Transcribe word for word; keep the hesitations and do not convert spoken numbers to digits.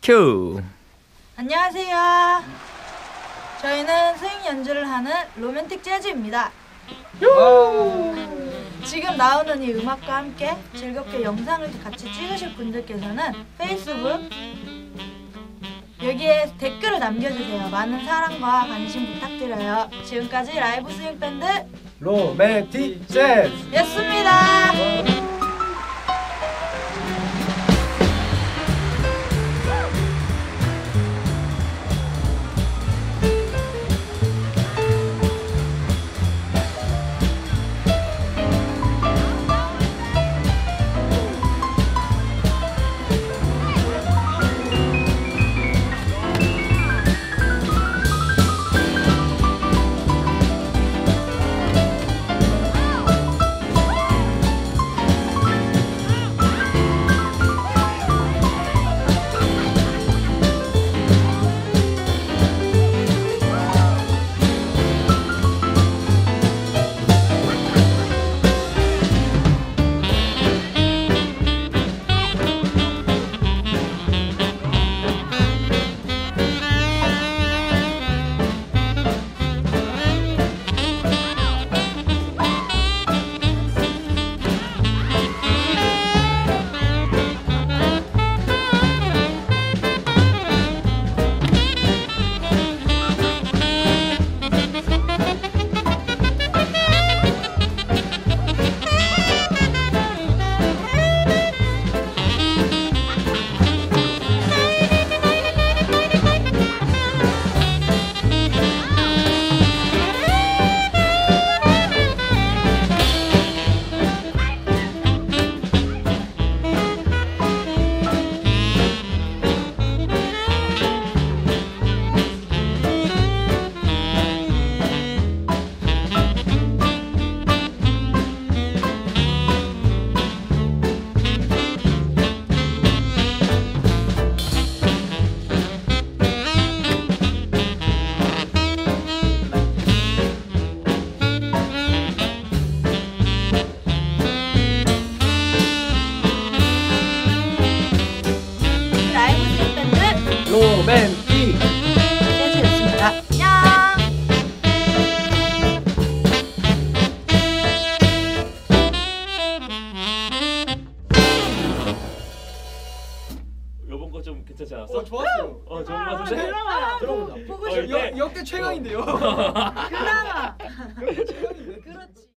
큐. 안녕하세요. 저희는 스윙 연주를 하는 로맨틱 재즈입니다. 지금 나오는 이 음악과 함께 즐겁게 영상을 같이 찍으실 분들께서는 페이스북 여기에 댓글을 남겨주세요. 많은 사랑과 관심 부탁드려요. 지금까지 라이브 스윙 밴드 로맨틱 재즈 였습니다. 로맨틱 재즈였습니다. 안녕. 요번 거 좀 괜찮지 않았어? 어 좋았어요. 어 좋은 거 같은데? 드라마 들어보자. 보고 어, 싶어. 이때- 역, 역대 최강인데요. 드라마. 역대 최강인데. 그렇지.